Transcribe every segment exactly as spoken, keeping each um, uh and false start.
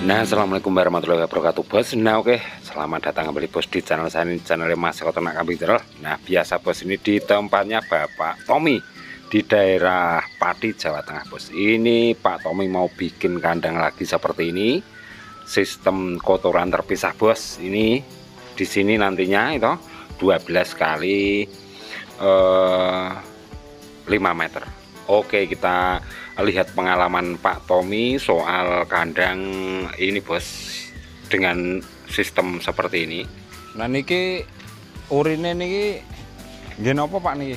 Nah, assalamualaikum warahmatullahi wabarakatuh, bos. Nah, oke, selamat datang kembali, bos, di channel saya ini, channel Mas Eko Ternak Kambing Terol. Nah, biasa, bos, ini di tempatnya Bapak Tommy di daerah Pati, Jawa Tengah, bos. Ini Pak Tommy mau bikin kandang lagi seperti ini, sistem kotoran terpisah, bos. Ini di sini nantinya itu dua belas kali eh, lima meter. Oke, kita lihat pengalaman Pak Tommy soal kandang ini, bos, dengan sistem seperti ini. Nah, niki urine niki nggih napa, Pak, niki?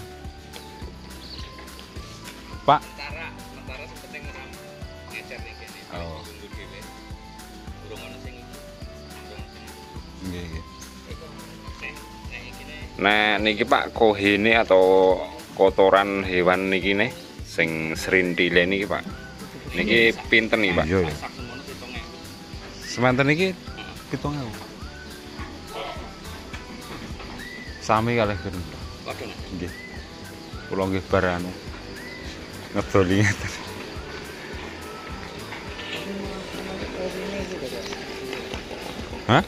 Pak. Sementara sementara seperti ngeram ngecer niki. Oh. Tunggu dhewe. Durung ono sing Nggih, nggih. Nah, niki Pak, kohine atau kotoran hewan niki nih sing serintile niki, Pak. Niki pinten nih, Pak? Iya, iya. Semanten niki pitung ewu. Sami kalih kene. Waduh. Nggih. Kula nggih barane ngedoli ngeten. Hah?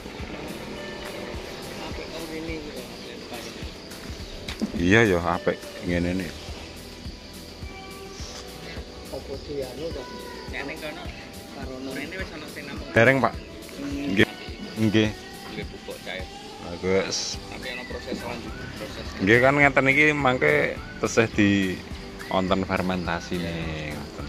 Iya ya, apik ngene nih. Apa dianu to? Nek ning kono karono rene wis ana sing namung. Dereng, Pak. Nggih. Nggih. Nggih pupuk cair. Bagus. Tapi ana proses selanjutnya, proses. Nggih kan ngeten iki mangke tesih di wonten fermentasi nih ngoten.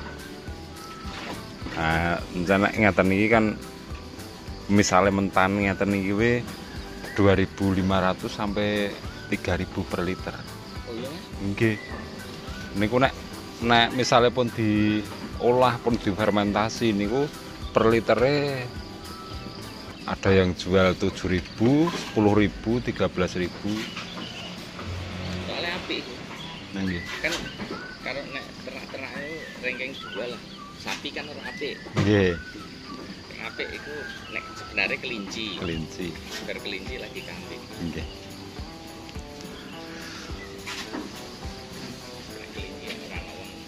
Nah, rencana ngeten iki kan misalnya mentan ngeten iki we dua ribu lima ratus sampai tiga ribu per liter. Oh iya. Nggih. Niku nek nek misalnya pun diolah pun difermentasi niku per litere ada yang jual tujuh ribu, sepuluh ribu, tiga belas ribu. Soalnya apik iku. Nah, nggih. Kan karo nek ternak-ternak itu rengkeng jual lah. Sapi kan ora apik. Nggih, Apik iku nek sebenarnya kelinci. kelinci. Bar kelinci lagi kambing. Nggih. Nek kelinci ora ono wong.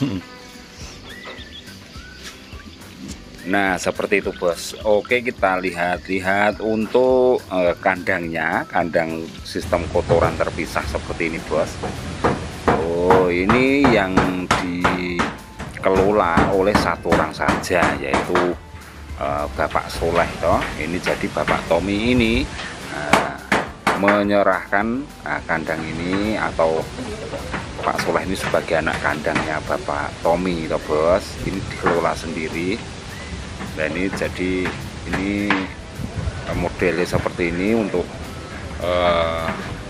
Nah, seperti itu, bos. Oke, kita lihat-lihat untuk eh, kandangnya, kandang sistem kotoran terpisah seperti ini, bos. Oh, ini yang dikelola oleh satu orang saja, yaitu eh, Bapak Soleh toh. Ini jadi Bapak Tommy ini eh, menyerahkan eh, kandang ini, atau Pak Soleh ini sebagai anak kandangnya Bapak Tommy toh, bos. Ini dikelola sendiri. Dan ini jadi ini modelnya seperti ini untuk eh,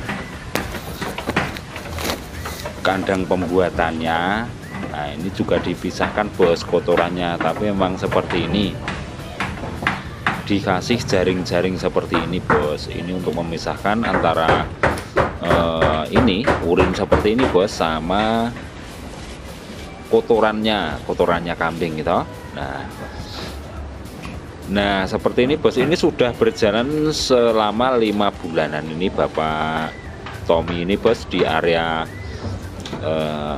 kandang pembuatannya. Nah, ini juga dipisahkan, bos, kotorannya, tapi memang seperti ini dikasih jaring-jaring seperti ini, bos. Ini untuk memisahkan antara eh, ini urin seperti ini, bos, sama kotorannya kotorannya kambing gitu. Nah Nah, seperti ini, bos. Ini sudah berjalan selama lima bulanan ini Bapak Tommy ini, bos, di area eh,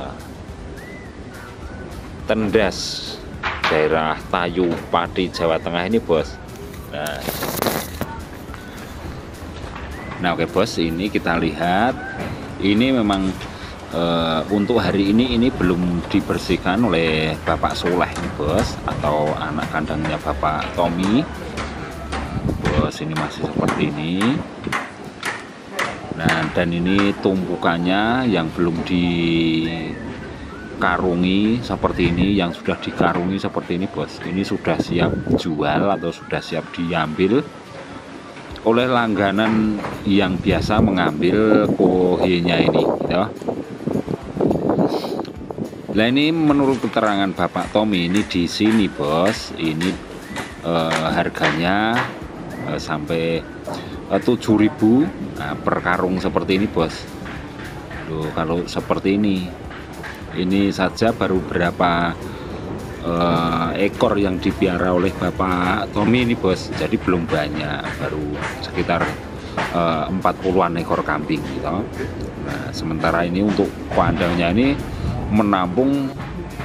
Tendas, daerah Tayu, Pati, Jawa Tengah ini, bos. Nah, nah oke, bos, ini kita lihat. Ini memang Uh, untuk hari ini ini belum dibersihkan oleh Bapak Soleh ini, bos, atau anak kandangnya Bapak Tommy, bos. Ini masih seperti ini. Nah, dan ini tumpukannya yang belum dikarungi seperti ini, yang sudah dikarungi seperti ini, bos. Ini sudah siap jual atau sudah siap diambil oleh langganan yang biasa mengambil kohenya ini, ya. Nah, ini menurut keterangan Bapak Tommy ini di sini, bos, ini eh, harganya eh, sampai eh, tujuh ribu nah, per karung seperti ini, bos. Loh, kalau seperti ini, ini saja baru berapa eh, ekor yang dipiara oleh Bapak Tommy ini, bos. Jadi belum banyak, baru sekitar eh, empat puluhan ekor kambing gitu. Nah, sementara ini untuk kandangnya ini menampung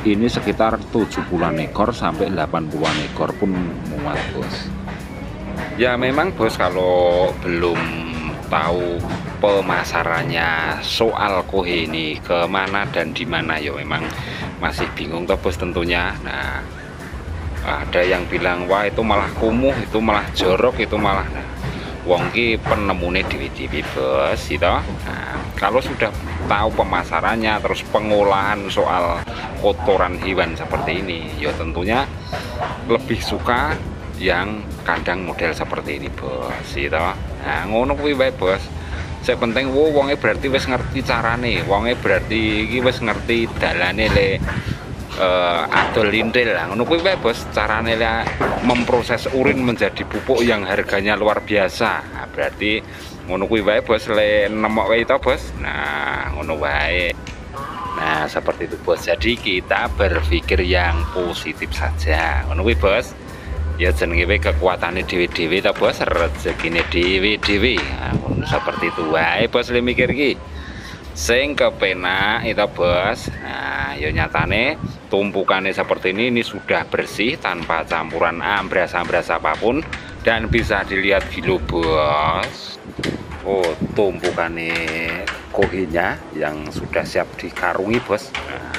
ini sekitar tujuh puluhan ekor sampai delapan puluhan ekor pun muat bos. Ya memang bos, kalau belum tahu pemasarannya soal kohe ini kemana dan di mana, ya memang masih bingung toh bos tentunya. Nah, ada yang bilang wah itu malah kumuh, itu malah jorok, itu malah nah, wong ki penemune dewi-dewi bos itu. Nah, kalau sudah tahu pemasarannya terus pengolahan soal kotoran hewan seperti ini, ya tentunya lebih suka yang kandang model seperti ini bos itu. Nah ngono kuwi wae bos, sing penting wo wonge berarti wis ngerti carane, wonge berarti iki wis ngerti dalane le uh, adol lintil lah, ngono kuwi wae bos, carane le memproses urin menjadi pupuk yang harganya luar biasa. Nah, berarti ngono kuwi wae bos, le nemok wae to bos. Nah ngono wae. Nah seperti itu bos, jadi kita berpikir yang positif saja, ngono kuwi bos. Ya jenenge kekuatannya dewi-dewi ta bos, rezekine dewi-dewi. Nah, seperti itu wae bos, le mikir iki sing kepenak itu bos. Nah ya nyatane tumpukannya seperti ini ini sudah bersih tanpa campuran ambras-ambras apapun, dan bisa dilihat dulu bos. Oh tumpukannya kohinya yang sudah siap dikarungi bos. Nah,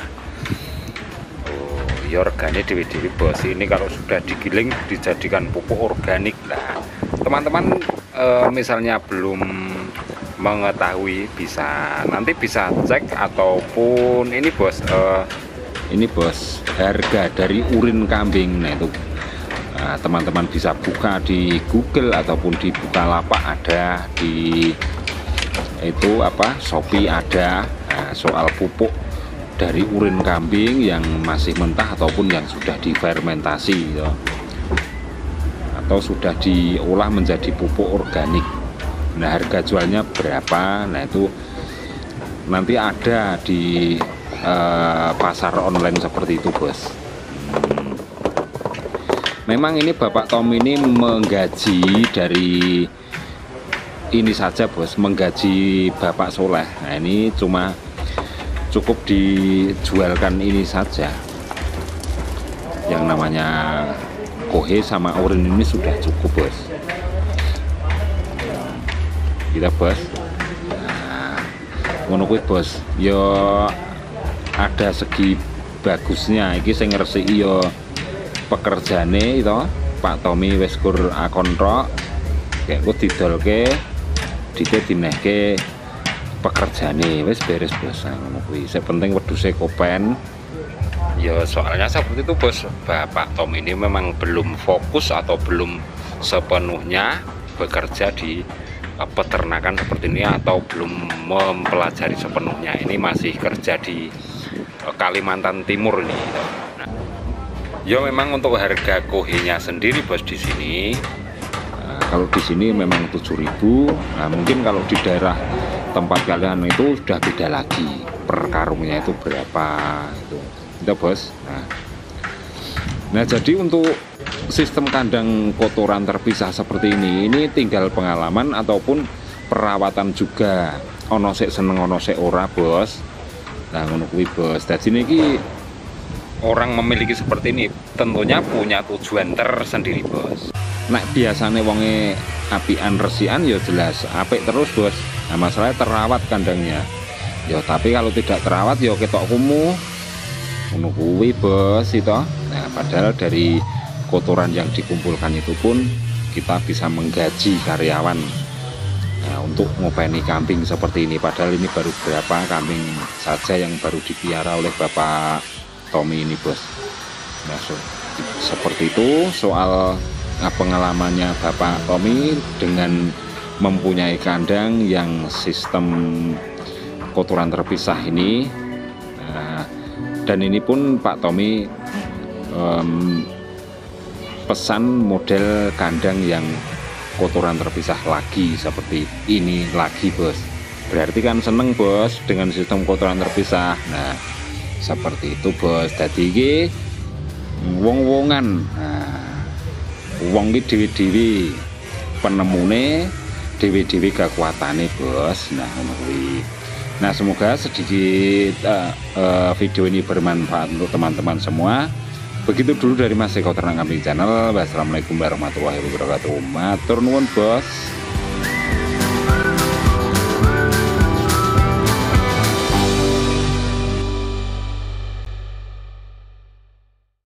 organik dewi-dewi bos, ini kalau sudah digiling dijadikan pupuk organik. Nah teman-teman e, misalnya belum mengetahui, bisa nanti bisa cek ataupun ini bos, e, ini bos harga dari urin kambing. Nah itu teman-teman nah, bisa buka di Google ataupun di Bukalapak, ada di itu apa Shopee ada. Nah, soal pupuk dari urin kambing yang masih mentah ataupun yang sudah difermentasi ya, atau sudah diolah menjadi pupuk organik. Nah harga jualnya berapa, nah itu nanti ada di eh, pasar online seperti itu bos. hmm. Memang ini Bapak Tom ini menggaji dari ini saja bos, menggaji Bapak Soleh. Nah ini cuma cukup dijualkan ini saja, yang namanya kohe sama urin ini sudah cukup bos kita bos. Nah ngono kuwi bos, yo ada segi bagusnya iki sing ngresiki yo pekerjane itu Pak Tommy wis kur akon tok, kayak ku didolke dite dinehke pekerjaane wis beres bos. Ngono kuwi sing penting wedhuse kopen. Ya soalnya seperti itu bos, Bapak Tom ini memang belum fokus atau belum sepenuhnya bekerja di peternakan seperti ini, atau belum mempelajari sepenuhnya. Ini masih kerja di Kalimantan Timur ini. Nah, ya memang untuk harga kohenya sendiri bos di sini, nah, kalau di sini memang tujuh ribu. Nah, mungkin kalau di daerah tempat kalian itu sudah beda lagi, per karungnya itu berapa itu, itu bos. Nah, nah jadi untuk sistem kandang kotoran terpisah seperti ini, ini tinggal pengalaman ataupun perawatan juga. Ono sek seneng ono sek ora bos. Nah ngono kuwi bos. Dadi niki orang memiliki seperti ini tentunya punya tujuan tersendiri bos. Nek biasanya wonge apian resian ya jelas apik terus bos. Nah masalahnya terawat kandangnya ya, tapi kalau tidak terawat ya ketok kumuh ngono kuwi bos itu. Nah padahal dari kotoran yang dikumpulkan itu pun kita bisa menggaji karyawan nah, untuk ngopeni kambing seperti ini. Padahal ini baru berapa kambing saja yang baru dipiara oleh Bapak Tommy ini bos. Nah so, seperti itu soal nah, pengalamannya Bapak Tommy dengan mempunyai kandang yang sistem kotoran terpisah ini. Nah, dan ini pun Pak Tommy um, pesan model kandang yang kotoran terpisah lagi seperti ini lagi bos. Berarti kan seneng bos dengan sistem kotoran terpisah. Nah seperti itu bos. Tadi ini wong-wongan, nah, wong ini dewi-dewi penemune, dewi-dewi kekuatannya bos. Nah Nah, semoga sedikit uh, uh, video ini bermanfaat untuk teman-teman semua. Begitu dulu dari Mas Eko Ternak Kambing Channel. Wassalamualaikum warahmatullahi wabarakatuh. Matur nuwun, Bos.